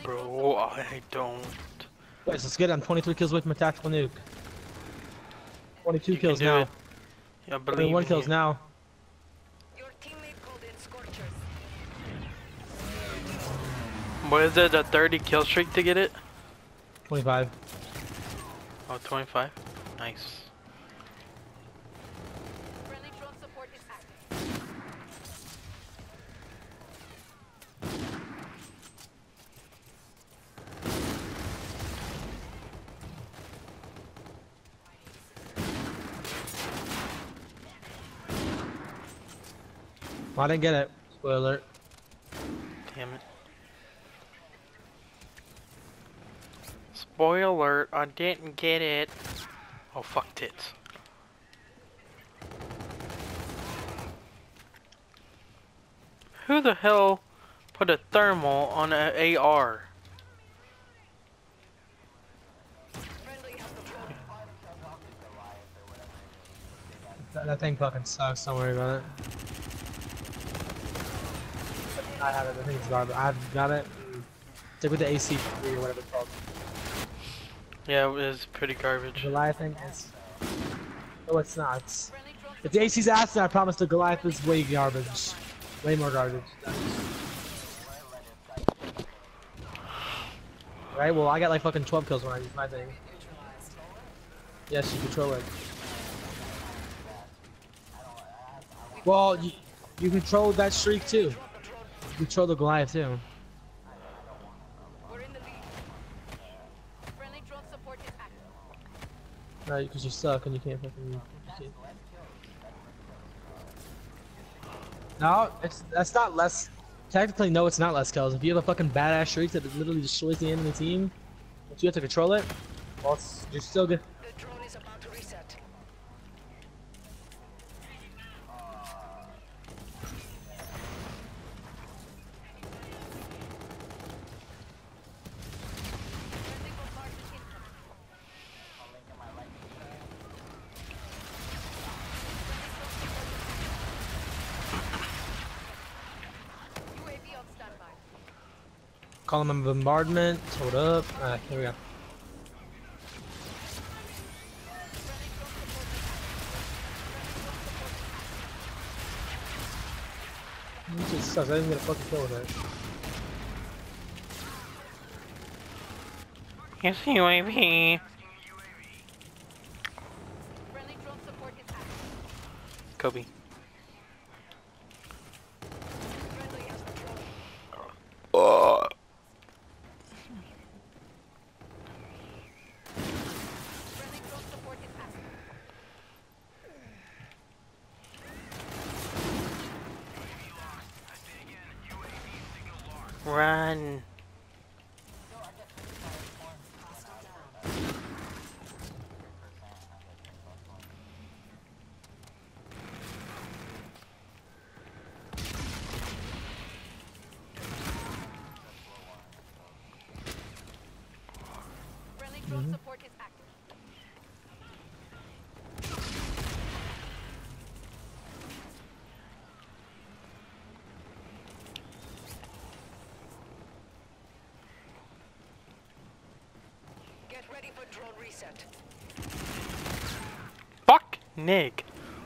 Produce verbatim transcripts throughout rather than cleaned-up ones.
bro. I don't. Guys, let's get it. I'm twenty-three kills away from a tactical nuke. twenty-two You can kills do now. it. I believe twenty-one in kills you. now. Your teammate called in scorchers. What is it? A thirty kill streak to get it? twenty-five. Oh, twenty-five. Nice. Friendly drone support is active. Well, I didn't get it. Spoiler alert. Damn it. Spoiler alert, I didn't get it. Oh, fuck tits. Who the hell put a thermal on an A R? Friendly has the drone. That, that thing fucking sucks. Don't worry about it. I have it. I think it's garbage. I've got it. Stick with the A C three or whatever it's called. Yeah, it was pretty garbage. Goliath thing is. No, it's not. It's, Friendly drone if the A C's ass, then I promise the Goliath is way garbage. Way more garbage. Right? Well, I got like fucking twelve kills when I use my thing. Yes, you control it. Well, you, you control that streak too. You control the Goliath too. We're in the lead. Friendly drone support is active. Right, because you suck and you can't fucking. You can't. No, it's that's not less. Technically, no, it's not less kills. If you have a fucking badass streak that literally destroys the enemy team, but you have to control it, well, it's, you're still good. The drone is about to reset. Friendly bombardment incoming. U A V on standby. Call him a bombardment. Hold up. Alright, here we go. This just sucks. I didn't get a fucking kill with it. Yes, U A V. Friendly drone support is active. Kobe. Friendly has the drone. Oh. Friendly drone support is active. Run. Friendly drone support is active. Get ready for drone reset. Fuck Nick.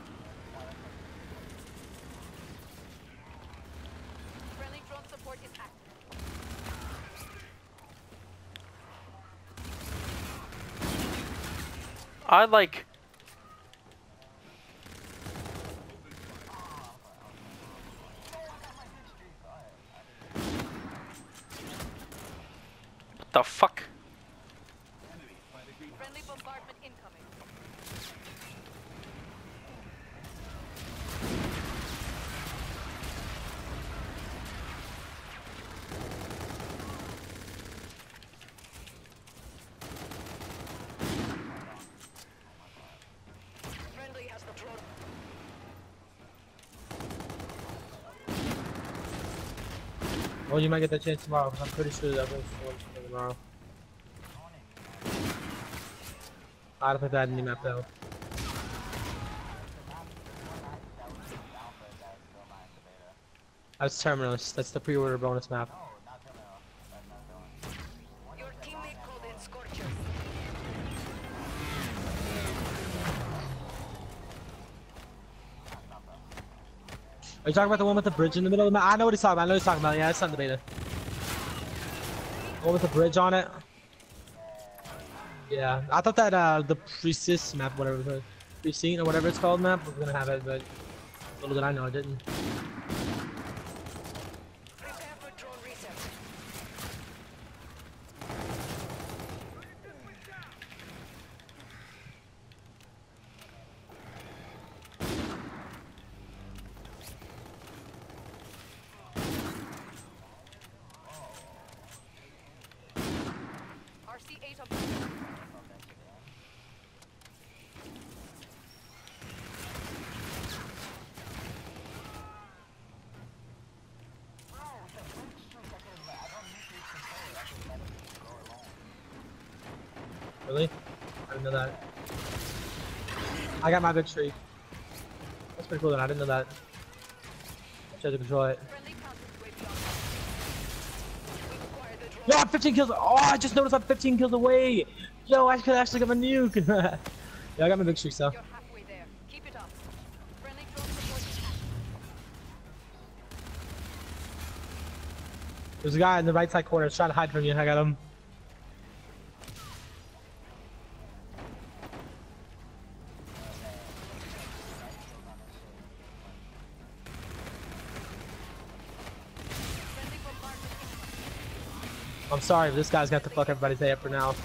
Friendly drone support is active. I like. What the fuck? Friendly bombardment incoming. Friendly has the drone. Well, you might get that chance tomorrow, because I'm pretty sure that was for tomorrow. I don't think that had any map though. That's Terminus. That's the pre-order bonus map. Are you talking about the one with the bridge in the middle of the map? I know what he's talking about. I know what he's talking about. Yeah, it's not the beta. The one with the bridge on it. Yeah, I thought that uh the Priestess map, whatever the Precinct or whatever it's called map, was gonna have it, but little did I know it didn't. Prepare for drone reset. R C eight up. Really? I didn't know that. I got my big tree. That's pretty cool then. I didn't know that. I tried to control it. Friendly counter U A V on. We acquired the drone. Yo, I'm fifteen kills. Oh, I just noticed I'm fifteen kills away. Yo, I could actually get my nuke. Yeah, I got my big streak, so. You're halfway there. Keep it up. Friendly drone support is active. There's a guy in the right side corner trying to hide from you. I got him. Friendly bombardment. I'm sorry, but this guy's got to fuck everybody's day up for now.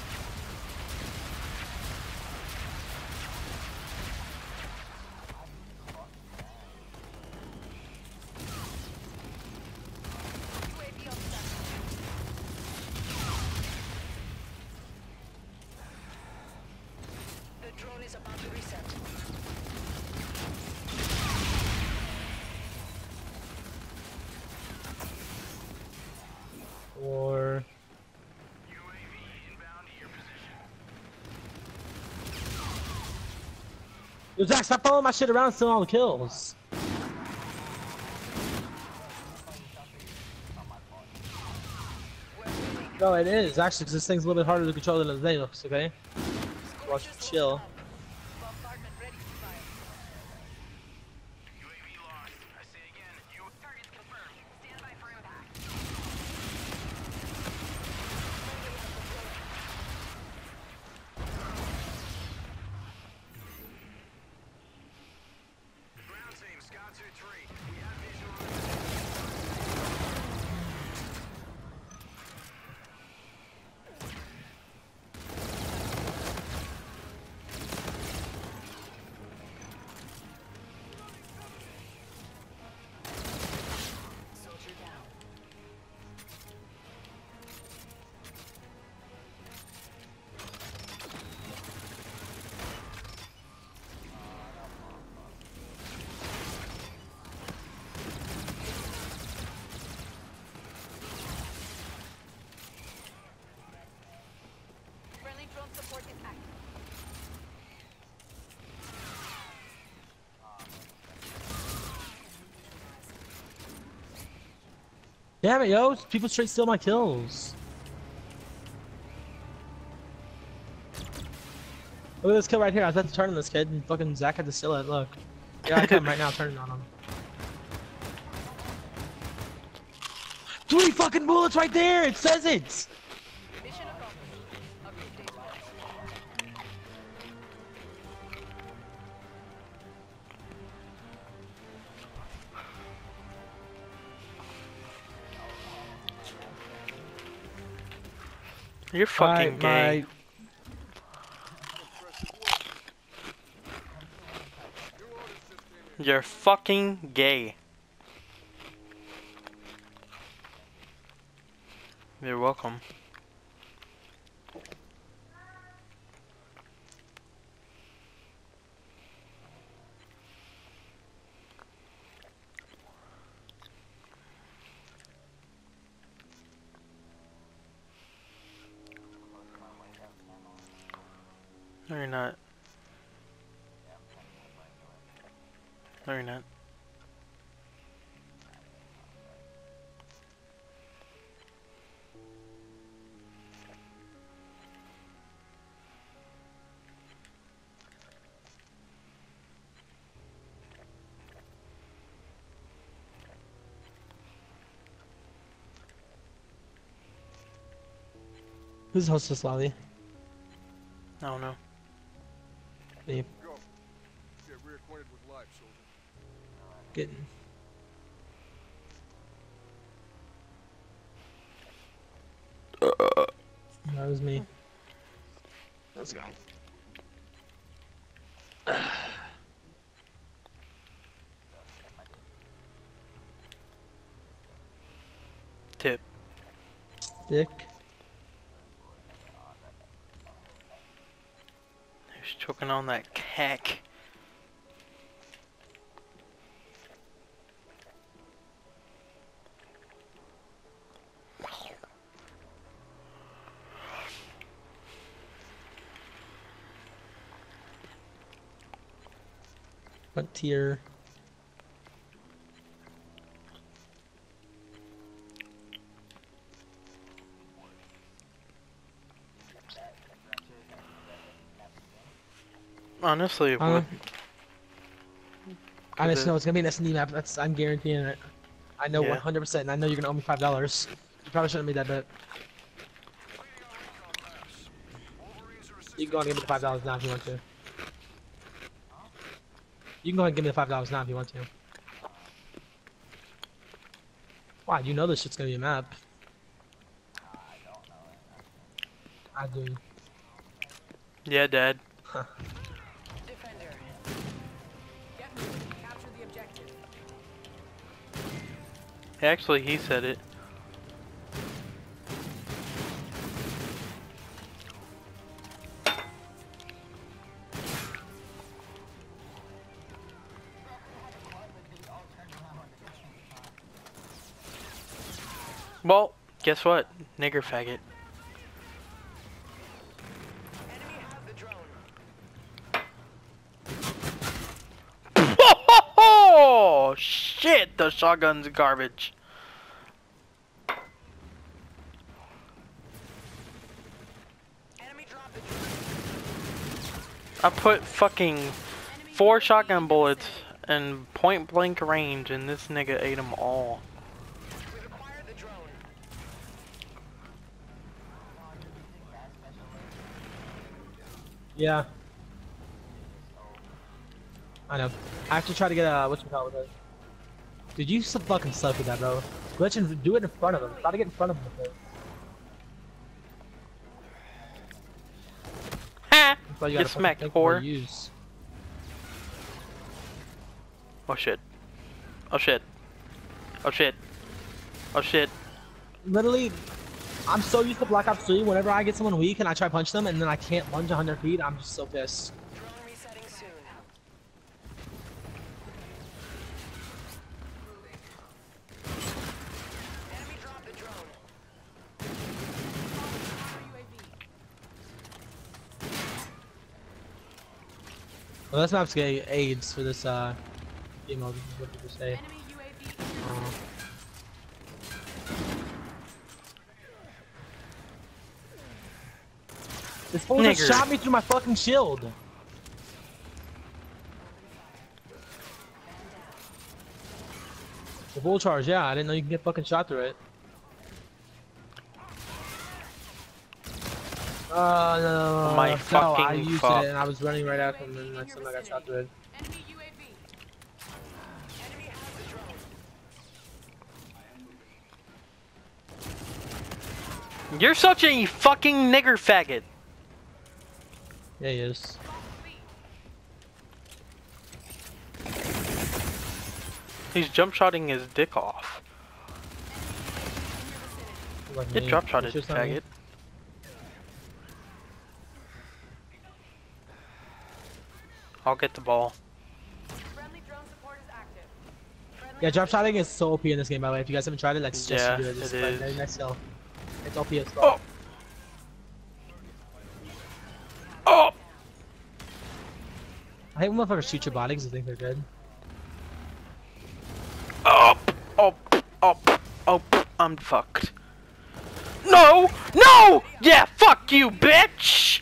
U A V on standby. The drone is about to reset. Or Yo, Zach, stop following my shit around and stealing all the kills. We're winning. No, it is actually, because this thing's a little bit harder to control than it looks. Okay, watch it chill. Bombardment ready to fire. U A V lost. I say again, you targets confirmed. Stand by for impact. Ground team, Scott two three. We have visual on the Soldier down. Friendly drone support is active. Damn it, yo! People straight steal my kills. Look at this kill right here. I was about to turn on this kid, and fucking Zach had to steal it. Look. Yeah, I come right now, turning on him. Three fucking bullets right there. It says it. Mission accomplished. Update data. You're fucking My- gay. my- You're fucking gay. You're welcome. No, you're not. No, you're not. Who's hostess lobby? I don't know. Me. Go. Get reacquainted with life, soldier. Getting. That was me. Let's go. Tip. Dick. He's choking on that cack. What tier? Honestly, it Uh, would. I just it- know it's gonna be an S and D map. That's I'm guaranteeing it. I know Yeah. one hundred percent, and I know you're gonna owe me five dollars. You probably shouldn't have made that bet. You can go ahead and give me the five dollars now if you want to. You can go ahead and give me the five dollars now if you want to. Why? You know this shit's gonna be a map. I do. Yeah, Dad. Defender. Get moving. Capture the objective. Actually, he said it. Well, guess what? Nigger faggot. Enemy has the drone. Oh shit! The shotgun's garbage. Enemy dropped the drone. I put fucking four shotgun bullets in point blank range, and this nigga ate them all. We've acquired the drone. Yeah. I know. I have to try to get a what's it called with it. Dude, you so fucking suck with that, bro. Glitch and do it in front of him. Try to get in front of him with it. Ha! That's why you Get gotta fucking smacked, think before whore. you use. Oh shit. Oh shit. Oh shit. Oh shit. Literally, I'm so used to Black Ops three. Whenever I get someone weak and I try to punch them and then I can't lunge one hundred feet, I'm just so pissed. Drone resetting soon. Enemy dropped the drone. U A V. Well, let's not get AIDS for this uh game mode. What did you say? Enemy U A V. Uh, this fool just Nigger. shot me through my fucking shield. The bull charge, yeah. I didn't know you can get fucking shot through it. Uh, no, Oh my no, I fucking used fuck. it and I was running right after him and I somehow got shot through it. Enemy U A V. Enemy has the drone. You're such a fucking nigger faggot. Yeah, he is. He's jump shotting his dick off. Like Get me. drop shotted, It's just not me. faggot. I'll get the ball. Friendly drone support is active. Friendly Yeah, drop shotting is so O P in this game, by the way. If you guys haven't tried it, like, suggest Yeah, you do it. It's it like is. very nice skill. It's O P as well. Oh! Oh! I hate when motherfuckers shoot your body because they think they're good. Oh! Oh! Oh! Oh! I'm fucked. No! No! Yeah, fuck you, bitch!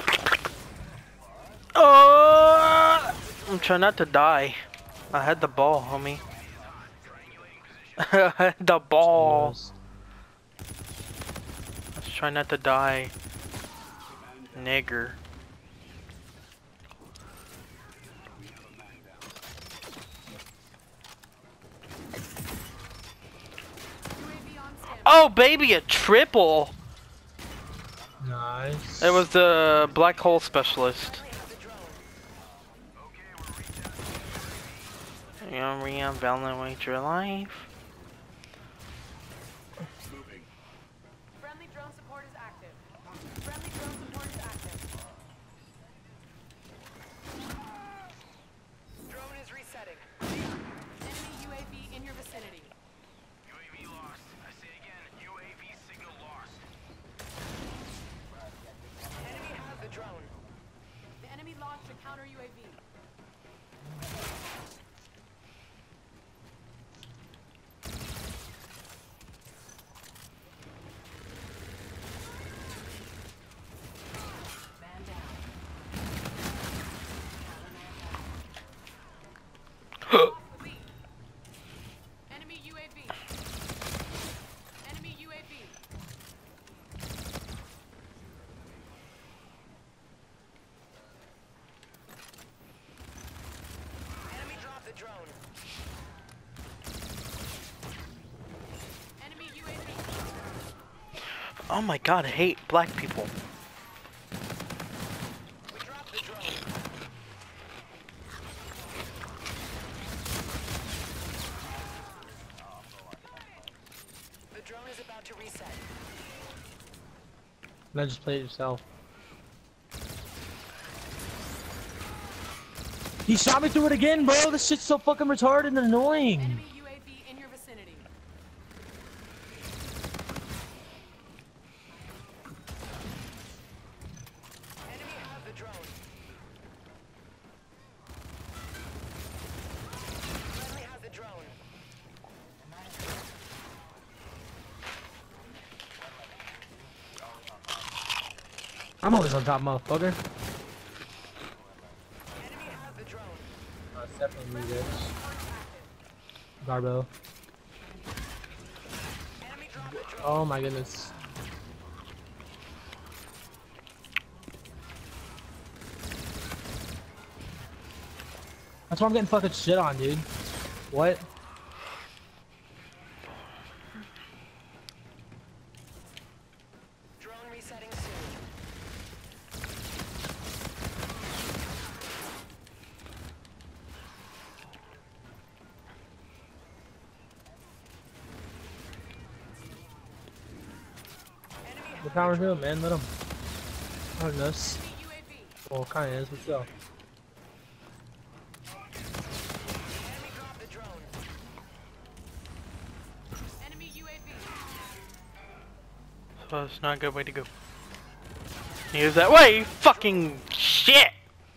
Uh, I'm trying not to die. I had the ball, homie. I had the ball. Cheers. That's try not to die. Nigger. Oh baby, a triple! Nice. It was the black hole specialist. You know, reevaluate your life. Friendly drone support is active. Friendly drone support is active. Drone is resetting. Enemy U A V in your vicinity. U A V lost. I say again, U A V signal lost. Enemy has the drone. The enemy launched a counter U A V. Man down. Lost the lead. Enemy U A V. Enemy U A V. Enemy dropped the drone. Enemy U A V. Oh my god, I hate black people. We dropped the drone. The drone is about to reset. Now just play it yourself. He shot me through it again, bro. This shit's so fucking retarded and annoying. Enemy U A V in your vicinity. Enemy has the drone. Friendly has the drone. I'm always on top, motherfucker. Enemy has the drone. Uh, it's definitely me, Support bitch. is active. Garbo. Enemy dropped the drone. Oh my goodness. That's why I'm getting fucking shit on, dude. What? Drone resetting soon. Enemy has What power do it, man? Let him. I don't know. s- enemy U A V. Well, kinda is. Let's go. Enemy dropped the drone. Enemy U A V. So it's not a good way to go. Use that way, you fucking shit!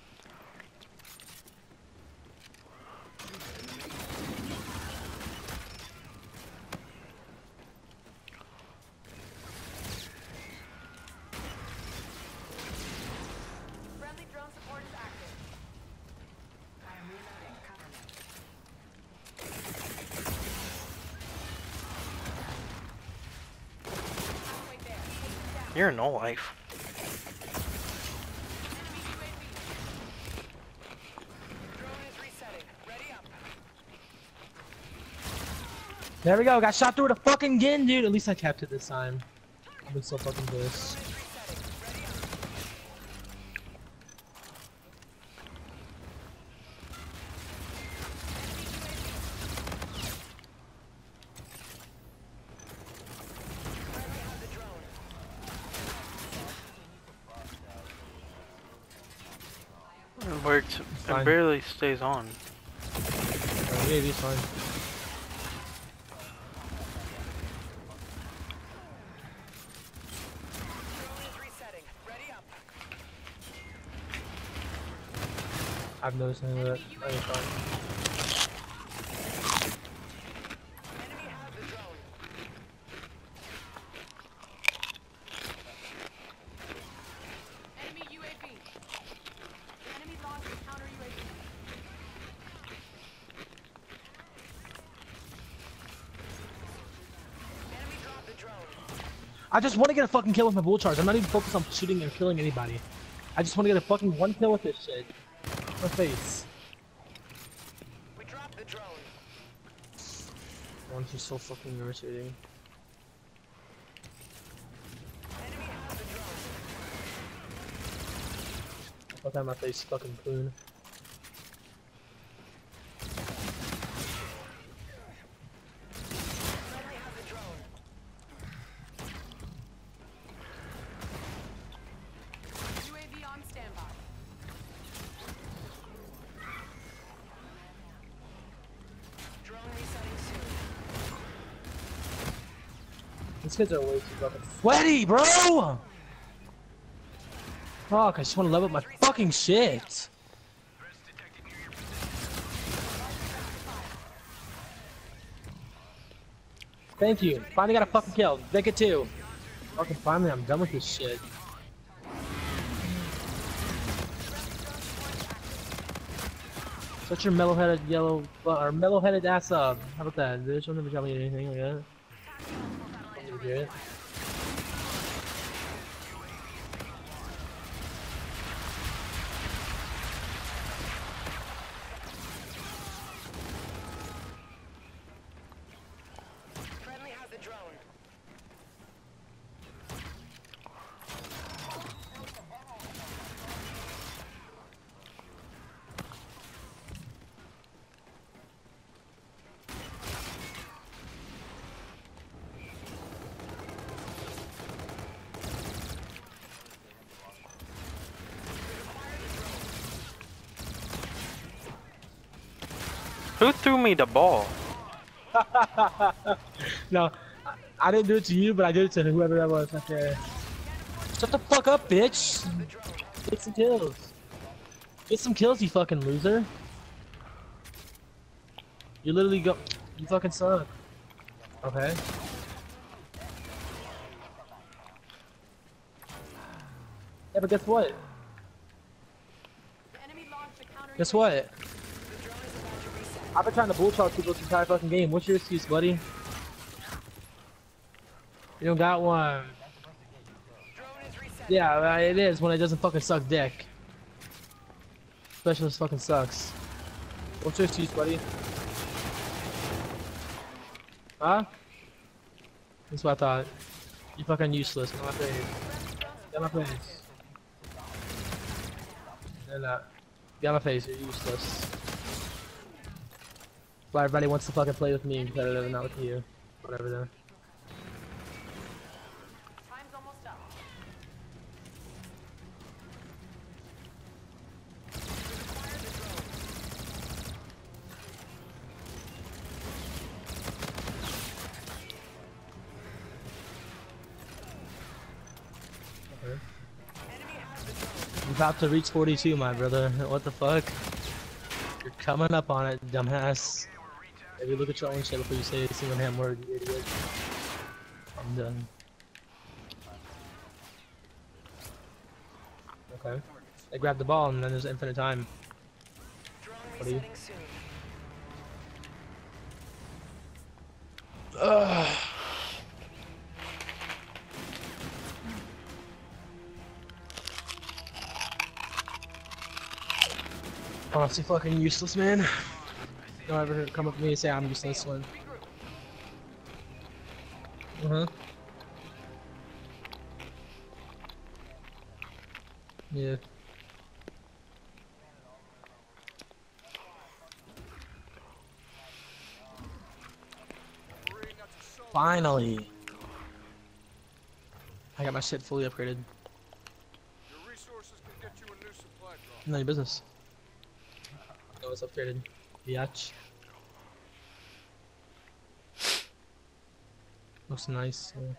Friendly drone support is active. I am reloading. Cover me. Halfway there. Take them down. You're no life. Enemy U A V. Drone is resetting. Ready up. There we go. Got shot through it a fucking again, dude. At least I kept it this time. I've been so fucking pissed. Drone is resetting. Ready up. Friendly has the drone. It works. Fine. It barely stays on. Uh, U A V's fine. Drone is resetting. Ready up. I've noticed none of that. That is fine. Enemy has the drone. Enemy U A V. The enemy launched a counter U A V. Enemy dropped the drone. I just want to get a fucking kill with my bull charge. I'm not even focused on shooting and killing anybody. I just want to get a fucking one kill with this shit. My face. We dropped the drone. One's just so fucking irritating. Enemy has the drone. Fuck out my face, fucking coon. Friendly has the drone. U A V on standby. Drone resetting soon. These kids are way too fucking sweaty, bro! Fuck, I just want to level up my fucking shit. Threats detected near your Thank you. Finally got a fucking kill. Make it two. Fucking finally, I'm done with this shit. Shut your mellow-headed yellow or mellow-headed ass up. How about that? Bitch, don't never tell me anything like that. Don't even hear it. Friendly has the drone. Who threw me the ball? No, I, I didn't do it to you, but I did it to whoever that was. Okay. Shut the fuck up, bitch. Get some kills. Get some kills, you fucking loser. You literally go. You fucking suck. Okay. Yeah, but guess what? The enemy launched a counter. Guess what? I've been trying to bull charge people this entire fucking game. What's your excuse, buddy? You don't got one. Drone is reset. Yeah, uh, it is when it doesn't fucking suck dick. Specialist fucking sucks. What's your excuse, buddy? Huh? That's what I thought. You fucking useless. Get on my face. Get on my face. They're not. Get on my face. You're useless. Why everybody wants to fucking play with me in competitive and not with you. Whatever though. Time's almost up. I'm about to reach forty-two, my brother. What the fuck? You're coming up on it, dumbass. Maybe look at your own shit before you say a single damn word, you idiot. I'm done. Okay. They grab the ball and then there's infinite time. Drone What are you? resetting soon. Ugh. Honestly, fucking useless, man. Don't ever come up to me and say I'm useless when. Uh huh. Yeah. Finally. I got my shit fully upgraded. Your resources can get you a new supply drop. None of your business. No, it's upgraded. Biatch. Looks nice. Yeah.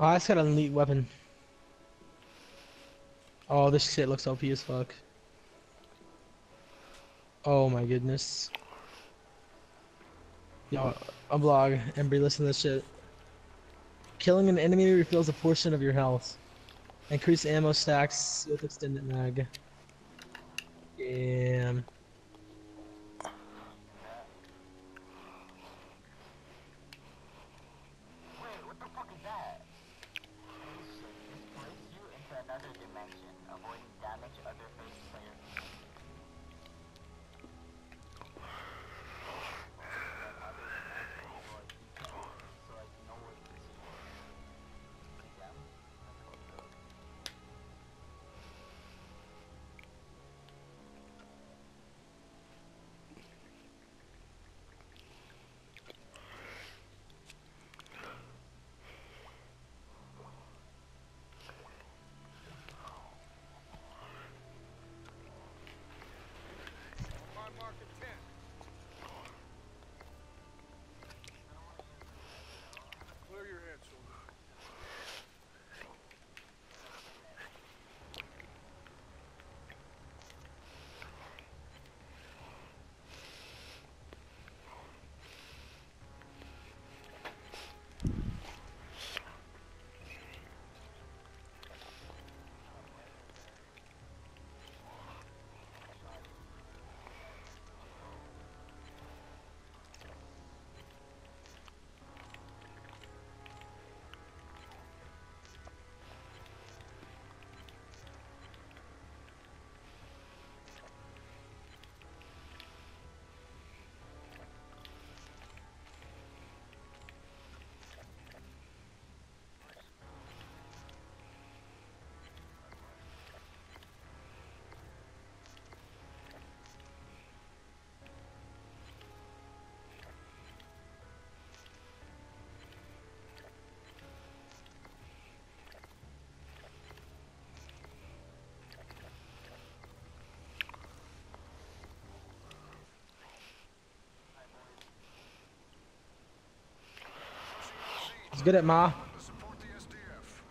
Oh, I just got an elite weapon. Oh, this shit looks O P as fuck. Oh my goodness. Yo, a vlog. Embry, listen to this shit. Killing an enemy refills a portion of your health. Increase ammo stacks with extended mag. Damn. My mark at ten. Clear your head, soldier. Let's get it, Ma. Support the S D F.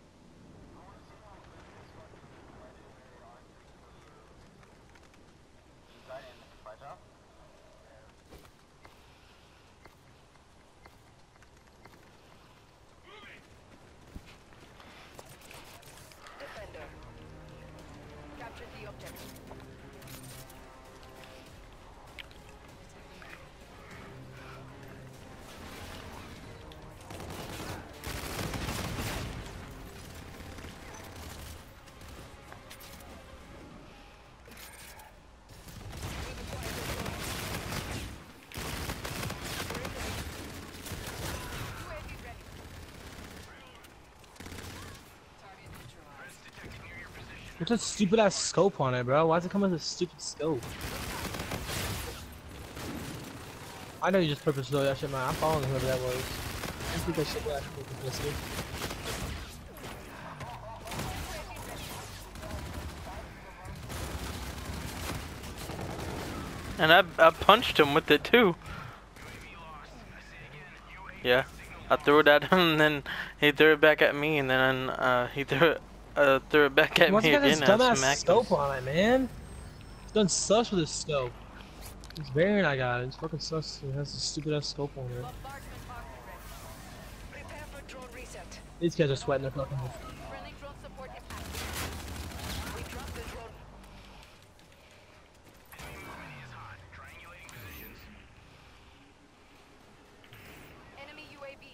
Defender. Capture the objective. What's that stupid ass scope on it, bro? Why does it come with a stupid scope? I know you just purposely that shit, man. I'm following whoever that was. I think that shit got publicity. And I, I punched him with it too. Yeah. I threw it at him and then he threw it back at me and then uh, he threw it, uh, threw it back at What's me got this again and I dumbass smacked scope him. on it, man? It's done sus with this scope. This variant I got, it's fucking sus. It has a stupid ass scope on it. Bombardment marker ready. Prepare for drone reset. These guys are sweating their fucking. Friendly drone support impact. We dropped the drone. Enemy U A V.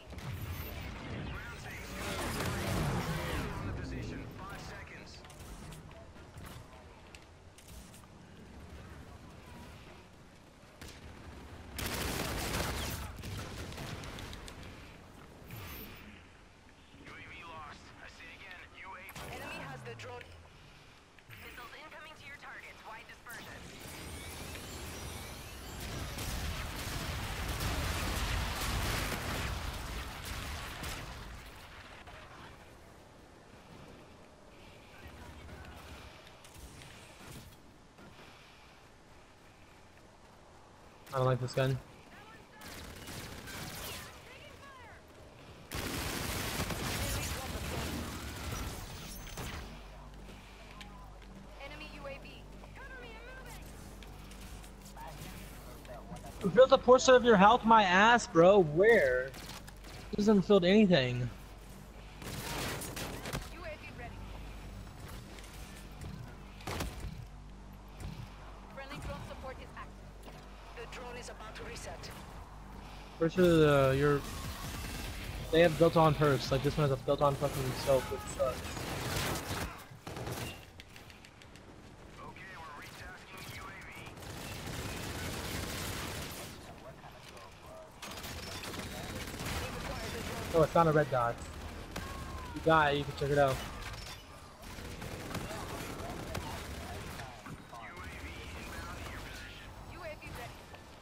Position. Five seconds. U A V lost. I say again. U A V. Enemy has the drone. Missiles incoming to your targets. Wide dispersion. I don't like this gun. Enemy Build a portion of your health, my ass, bro. Where? Doesn't filled anything. U A V ready. Friendly drone support is active. The drone is about to reset. Pretty sure uh, your they have built-on perks. Like this one has a built-on fucking soap, which sucks. Okay, we're retasking U A V. Oh, it's not a red dot. You got it. You can check it out. U A V ready.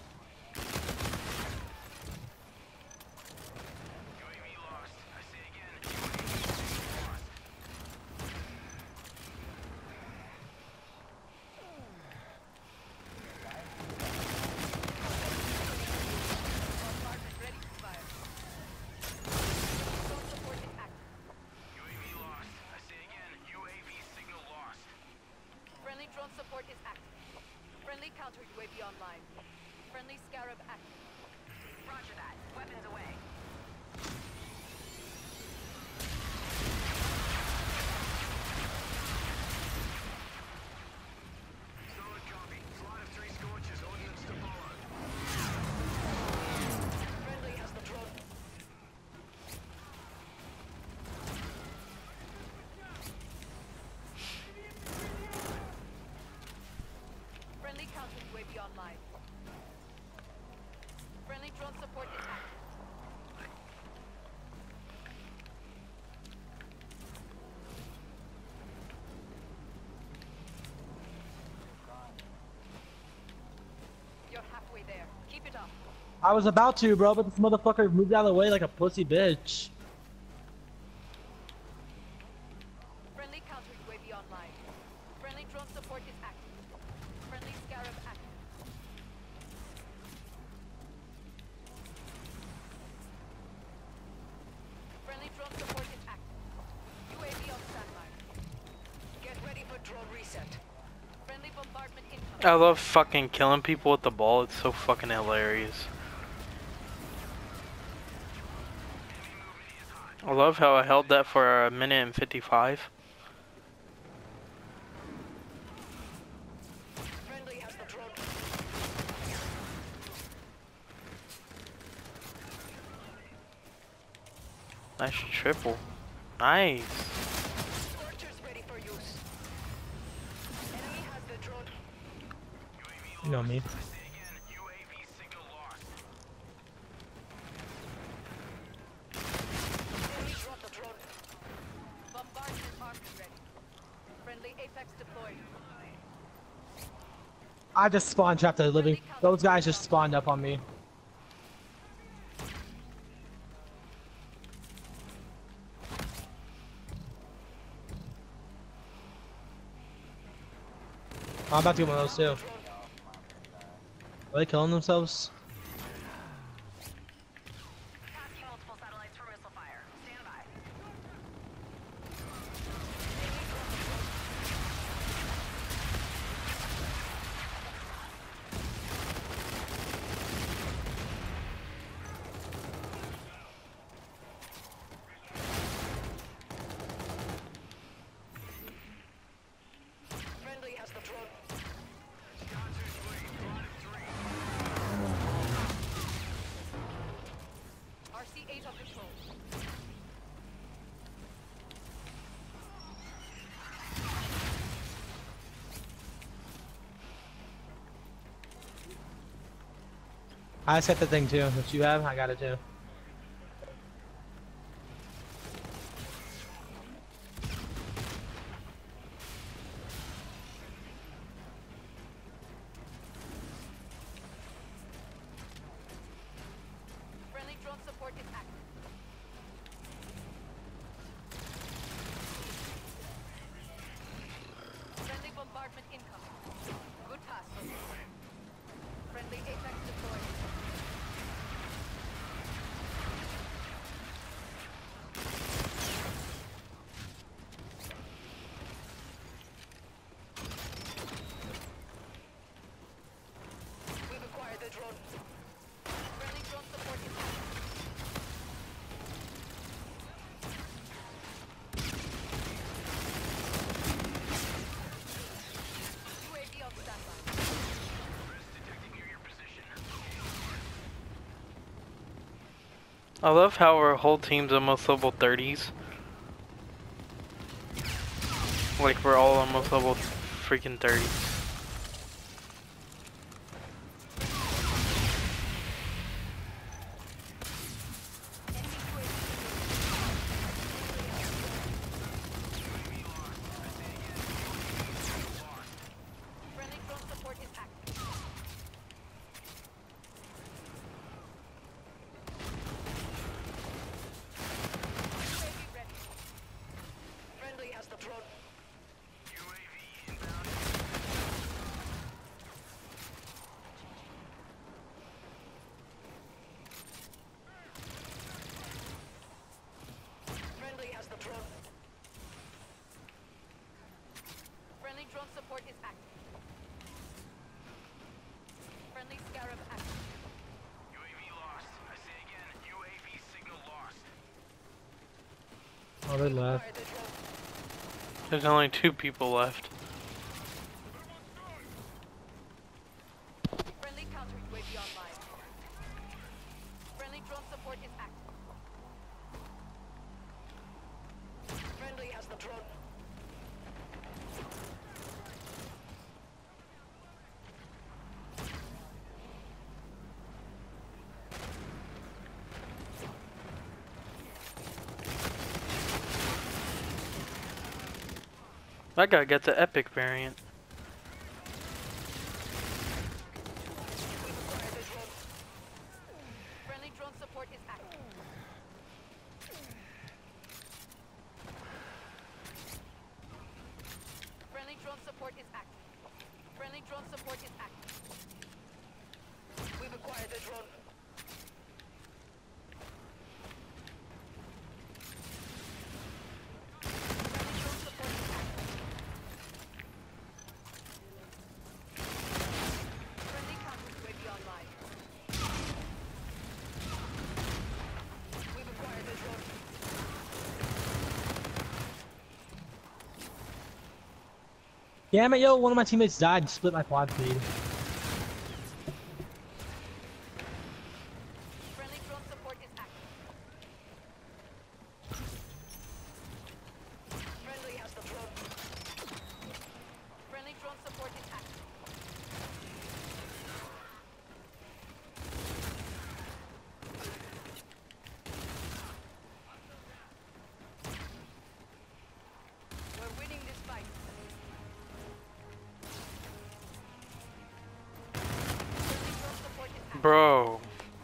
U A V lost. I say again, U A V lost. Bombardment ready to fire. Drone support is active. U A V lost. I say again, U A V signal lost. Friendly drone support is active. Friendly counter U A V online. Friendly Scarab active. Roger that. Weapons away. Solid copy. Slot of three scorches, ordnance to follow. Friendly has the drone. Friendly counter U A V online. Friendly drone support is active. You're halfway there. Keep it up. I was about to, bro, but this motherfucker moved out of the way like a pussy bitch. Friendly counter U A V online. Friendly drone support is active. Friendly Scarab active. Friendly drone support is active. U A V on standby. Get ready for drone reset. Friendly bombardment incoming. I love fucking killing people with the ball. It's so fucking hilarious. I love how I held that for a minute and fifty-five. Friendly has the drone. Nice triple. Nice. Scorchers ready for use. Enemy has the drone. You know me. I say again, U A V signal lost. Enemy dropped the drone. Bombardment army ready. Friendly Apex deployed. I just spawn trapped a living. Those guys just spawned up on me. I'm about to get one of those too. Are they killing themselves? Tasking multiple satellites for missile fire. Stand by. Friendly has the drone. R C eight on patrol. I set the thing too. What you have, I got it too. Friendly drone support is active. Friendly bombardment incoming. Good pass. Friendly Apex deployed. We've acquired the drone. I love how our whole team's almost level thirties. Like we're all almost level freaking thirties. Friendly drone support is active. U A V ready. Friendly has the drone. U A V inbound. Friendly has the drone. Friendly drone support is active. Friendly Scarab active. U A V lost. I say again, U A V signal lost. Oh, they left. Fire the drone. There's only two people left. Friendly counter U A V online. Friendly drone support is active. Friendly has the drone. That guy gets an epic variant. We require the drone. Friendly drone support is active. Friendly drone support is active. Friendly drone support is active. We require the drone. Friendly drone support is active. Friendly counter U A V online. We require the drone. Damn it, yo! One of my teammates died and split my quad feed. Friendly drone support is active. Friendly has the drone. Friendly drone support is active. We're winning this fight. Friendly drone support is active. Bro.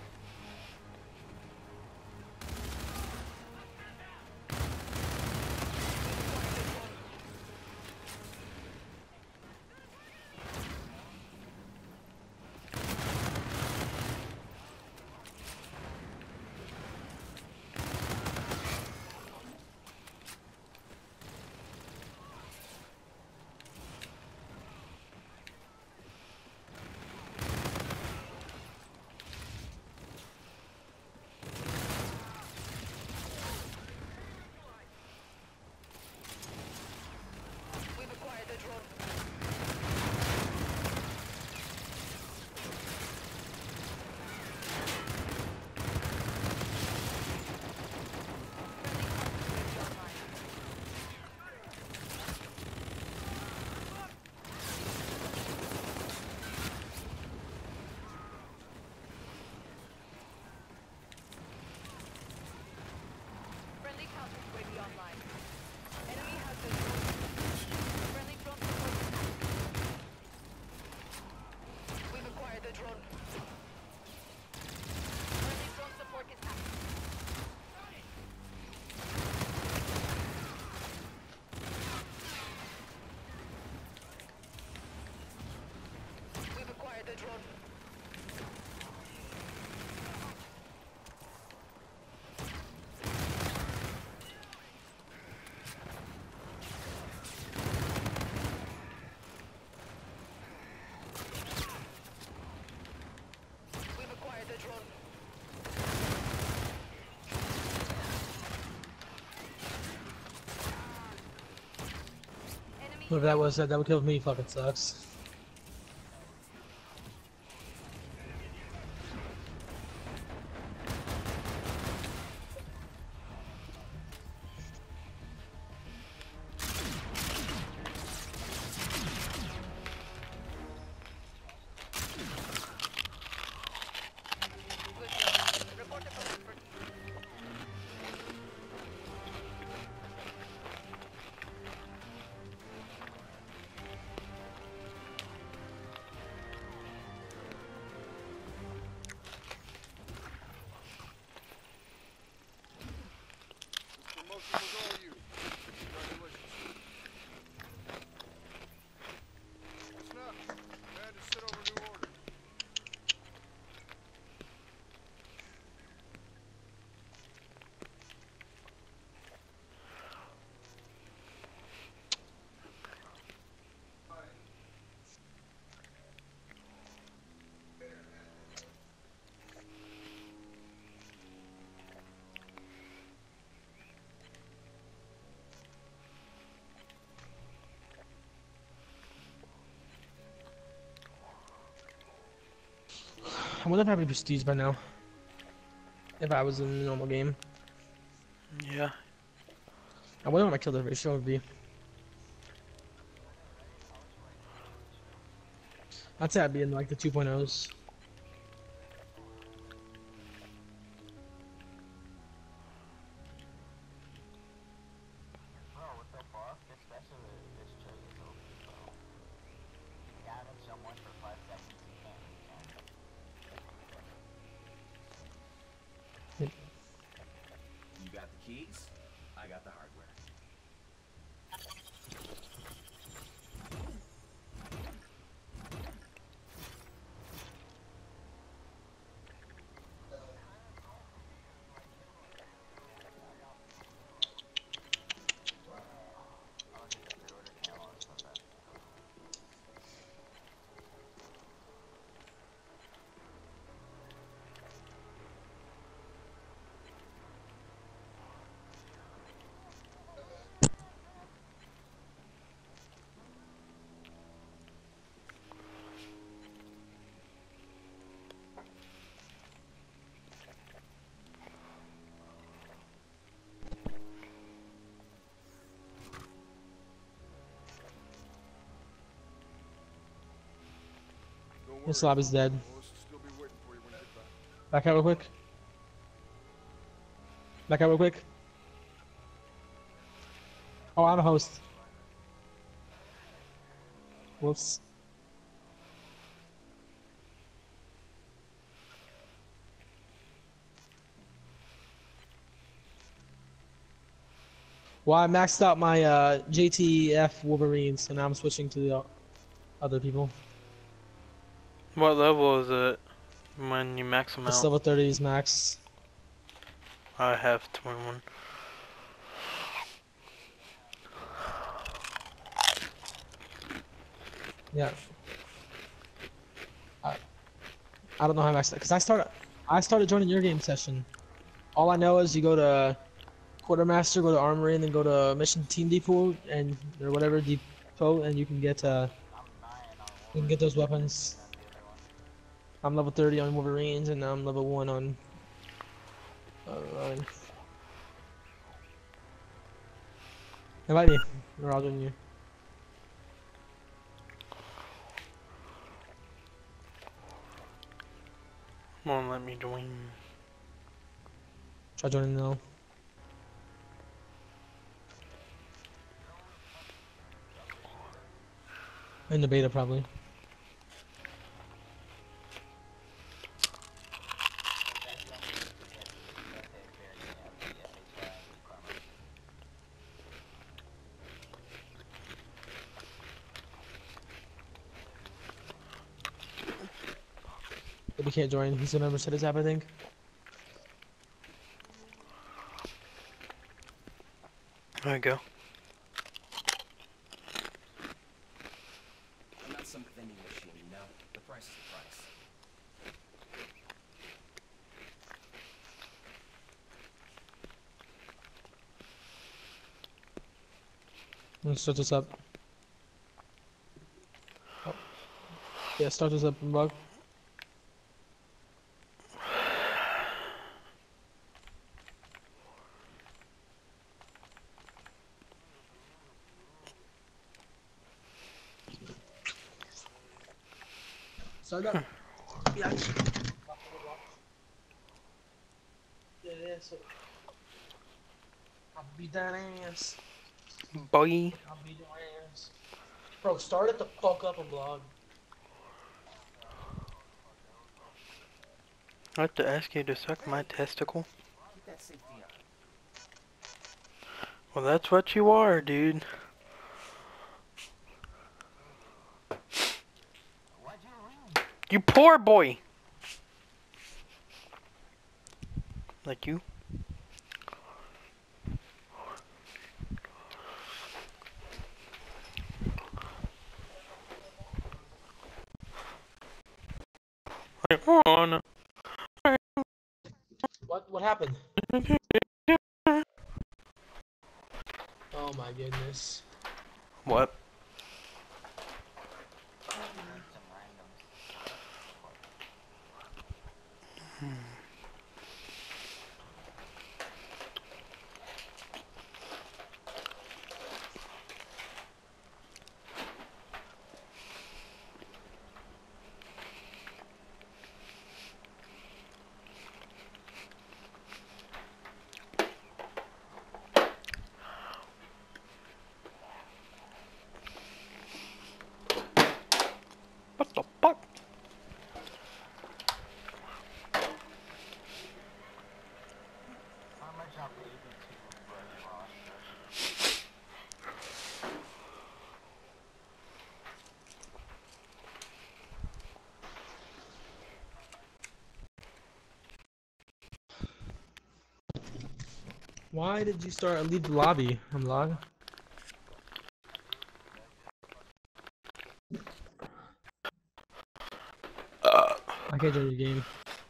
We require the drone. Friendly counter U A V online. Friendly counter U A V online. Enemy has the drone. Friendly drone support is active. We require the drone. Friendly drone support is active. We require the drone. We require the drone. Enemy Whoever that was said that would kill me fucking sucks. I wonder if I have any prestige by now. If I was in a normal game. Yeah. I wonder what my kill ratio would be. I'd say I'd be in like the two point ohs. You got the keys, I got the hardware. Don't This worry, lab is dead. Melissa will still be waiting for you when you get back. Back out real quick. Back out real quick. Oh, I'm a host. Whoops. Well, I maxed out my uh, J T F Wolverines, so now I'm switching to the other people. What level is it when you max them This out? level thirty is max. I have twenty-one. Yeah. I, I don't know how I maxed that because I started I started joining your game session. All I know is you go to Quartermaster, go to Armory, and then go to Mission Team Depot and or whatever depot, and you can get uh you can get those weapons. I'm level thirty on Wolverines, and now I'm level one on. Uh, Ryan. Invite me, or I'll join you. Come on, let me join. Try joining now. In the beta, probably. But he can't join. He's a member set his app, I think. There we go. I'm not some vending machine, you know? The price is the price. Let's start this up. Oh. Yeah, start this up, bug. Start up. Yeah. Yeah, yeah, so. I'll beat that ass. Boy. I'll beat your ass. Bro, start it the fuck up and blog. I have to ask you to suck my testicle. Keep that safety on. Well, that's what you are, dude. You poor boy. Like you. Like, oh, no. What what happened? Oh my goodness. What? What the fuck? Why did you start leave the lobby? I'm log. Uh, I can't join your game.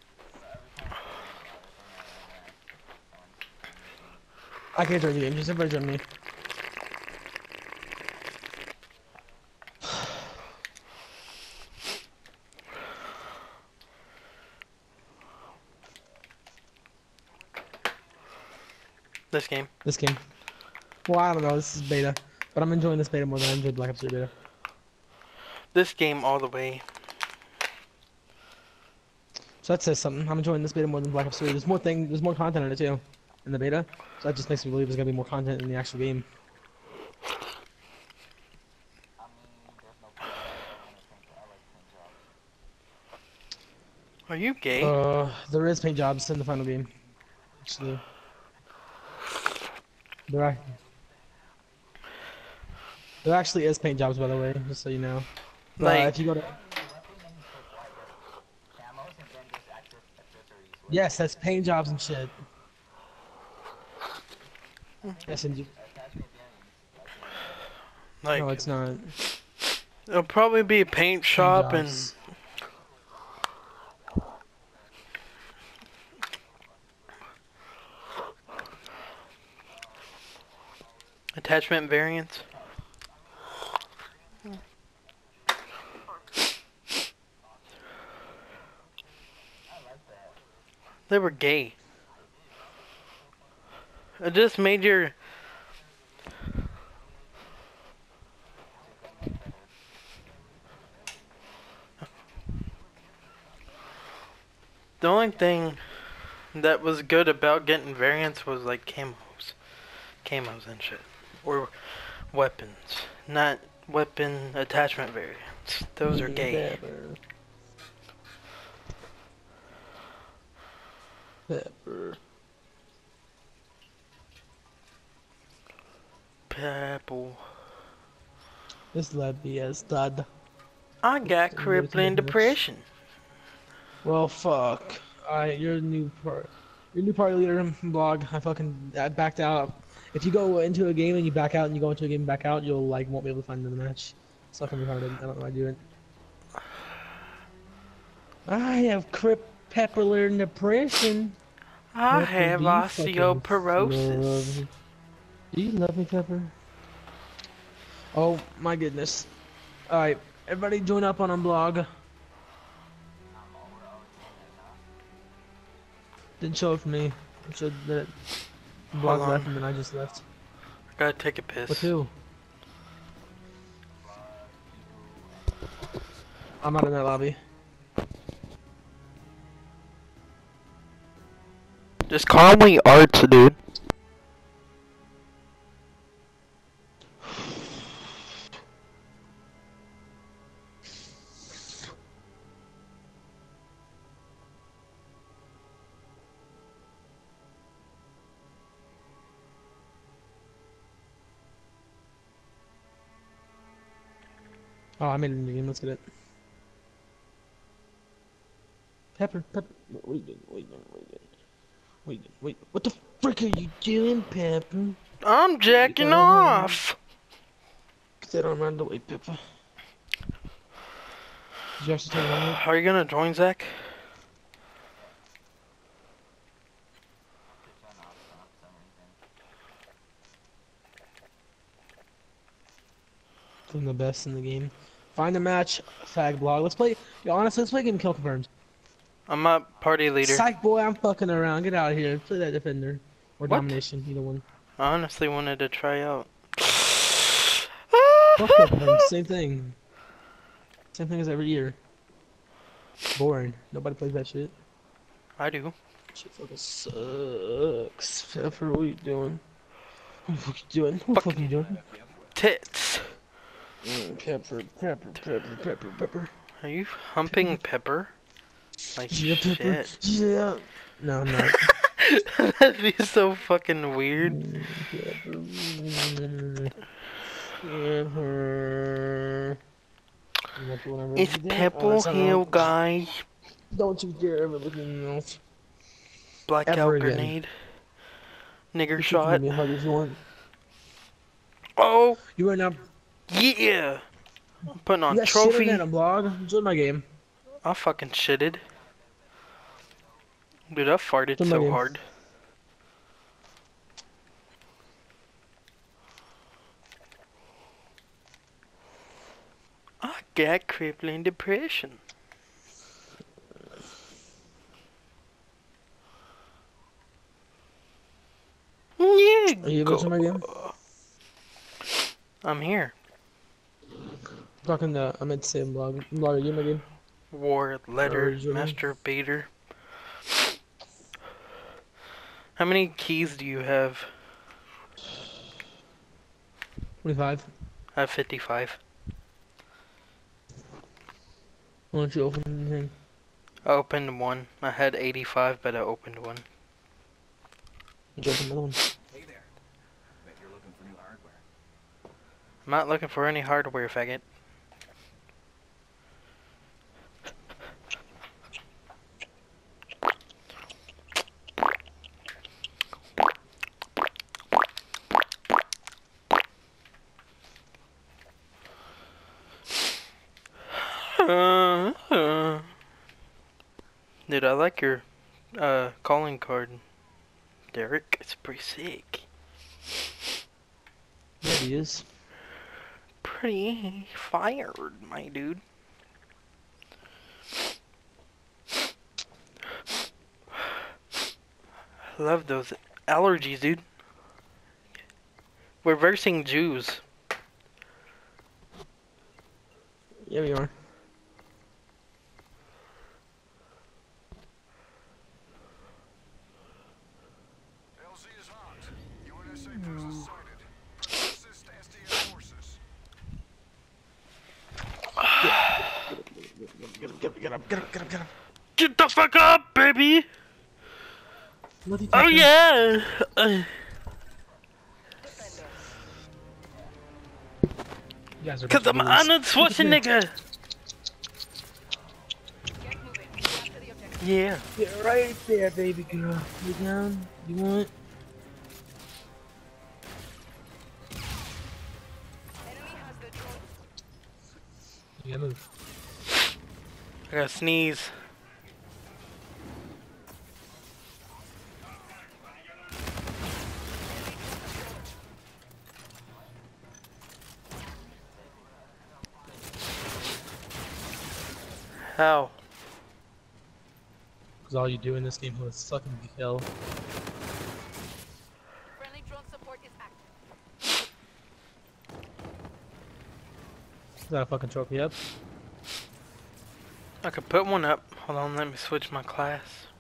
I can't join your game. Just everybody join me. this game. This game. Well, I don't know. This is beta, but I'm enjoying this beta more than I enjoyed Black Ops three beta. This game all the way. So that says something. I'm enjoying this beta more than Black Ops three. There's more thing. There's more content in it too, in the beta. So that just makes me believe there's gonna be more content in the actual game. Are you gay? Uh, there is paint jobs in the final game. Actually, there are. There actually is paint jobs, by the way, just so you know. But Like- if you go to yes, that's paint jobs and shit. Yes, and you... Like, no, it's not. it'll probably be a paint shop Paint and jobs. attachment variants. They were gay. It just made your the only thing that was good about getting variants was like camos. Camos and shit. Or weapons. Not weapon attachment variants. Those are gay. Pepper. Pepper. Purple. This levy is dud. I got crippling depression. Well, fuck. Alright, you're a new part. You're a new party leader. Blog. I fucking I backed out. If you go into a game and you back out and you go into a game and back out, you'll like won't be able to find another match. It's fucking retarded. I don't know how to do it. I have crip pepper depression. I Pepper, have do you fucking osteoporosis. love me? Do you love me, Pepper? Oh my goodness. Alright, everybody join up on our blog. Didn't show it for me. It showed that the blog Hold left on. and then I just left. I gotta take a piss. With who? I'm out of that lobby. Just call me Arts, dude. Oh, I made a new game. Let's get it. Pepper, Pepper. What are you doing? What are you doing? What are you doing? What are you doing? Wait, what the frick are you doing, Pepper? I'm jacking Oh. off. Get that arm out of the way, Pepper. Did you actually turn it on? Are you gonna join, Zach? Doing the best in the game. Find a match, fag blog. Let's play. Yo, honestly, let's play a game Kill Confirmed. I'm not party leader. Psych boy, I'm fucking around. Get out of here. Play that defender. Or What? domination, either one. I honestly wanted to try out. Fuck Weapon, same thing. Same thing as every year. Boring. Nobody plays that shit. I do. Shit fucking sucks. Pepper, what are you doing? What the fuck you doing? What the fuck you doing? Tits. Mm, pepper, pepper, pepper, pepper, pepper. Are you humping Pepper? Like Yeah, pepper. shit. Yeah. No, I'm not. That'd be so fucking weird. Pepper. It's Pepper Hill, guys. Don't you dare ever look at me else. Blackout Ever again. grenade. Nigger You can shot. give me a hug if you want. Oh, You right now. yeah. I'm putting on You got shit trophy. in that blog. Join my game. I fucking shitted. Dude, I farted Join my so game. hard. I got crippling depression. Yeah, Are you able to join my game? I'm here. I'm talking to. I meant to say blog. Blog, are you in my game? War letter Or German? masturbator. How many keys do you have? twenty-five. I have fifty-five. Why don't you open anything? I opened one. I had eighty-five, but I opened one. You open another one. Hey there. Bet you're looking for new hardware. I'm not looking for any hardware, faggot. Uh, uh. Dude, I like your uh, calling card, Derek. It's pretty sick. Yeah, he is. Pretty fired, my dude. I love those allergies, dude. Reversing Jews. Yeah, we are. L Z is hot. U N S A presence sighted. Assist S D F forces. Get him, get him, get him, get him, get him, get him. Get the fuck up, baby! What are you Oh talking- yeah! Uh, You guys are Cause I'm fucking Arnold losers. Schwarzenegger! Get moving. Go after the objective. Yeah. Get right there, baby girl. You down? You want? Enemy has the drone. You gotta move. I gotta sneeze. How? Cause all you do in this game is fucking kill. Friendly drone support is active. Is that a fucking trophy up? I could put one up. Hold on, let me switch my class.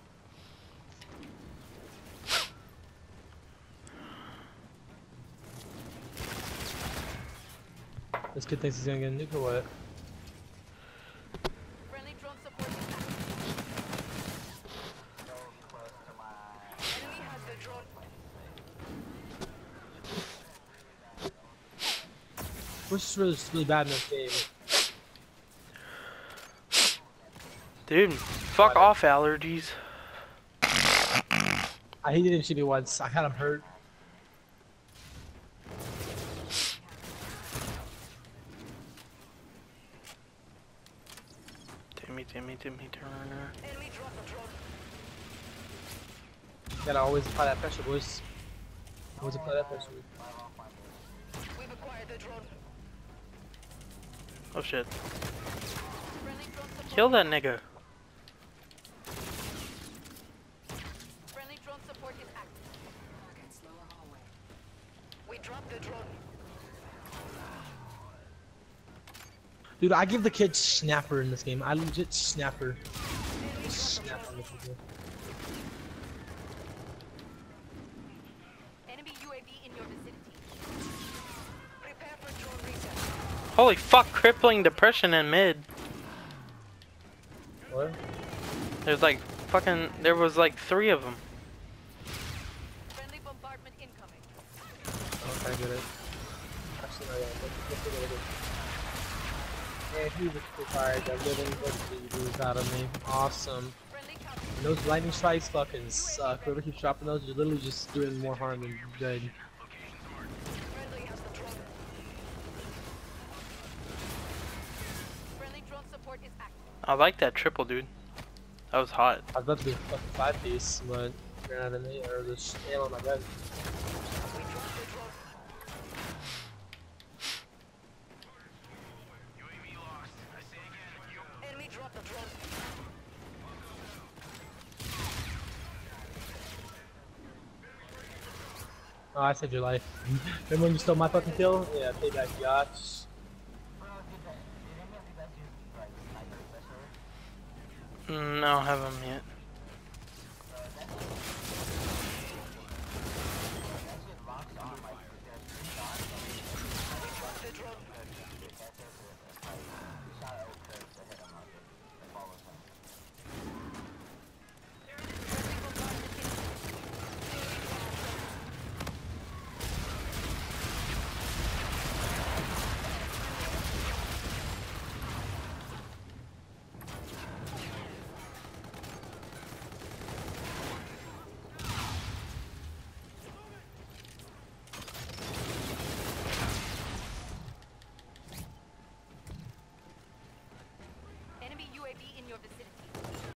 This kid thinks he's gonna get a nuke or what? Friendly drone support is active. Enemy has the drone. Which is really, really bad in this game. Dude, fuck off allergies. I he didn't shoot me once. I had him hurt. Timmy, Timmy, Timmy Turner. Enemy drone drone. You gotta always apply that pressure, boys. Always apply that pressure. We've acquired the drone. Oh shit. Friendly drone support. Kill that nigga. dropped the drone. Dude, I give the kid snapper in this game. I legit snapper. Snap on this game. Enemy U A V in your vicinity. Prepare for drone reset. Holy fuck, crippling depression in mid. What? There's like fucking, there was like three of them. Friendly bombardment incoming. Okay, I get it. Actually, no, yeah. Let's, let's take a look at it. Man, he was too tired. That living was out of me. Awesome. Friendly counter. And those lightning strikes fucking suck. Whoever keeps dropping those, you're literally just doing more harm than good. Friendly has the drone. Friendly drone support is active. I like that triple, dude. That was hot. I was about to do a fucking five piece, but ran out of me or the ammo on my gun. We dropped the drone. Enemy dropped the drone. Oh, I saved your life. Remember when you stole my fucking kill? Yeah, payback, yachts. Mm, I don't have them yet.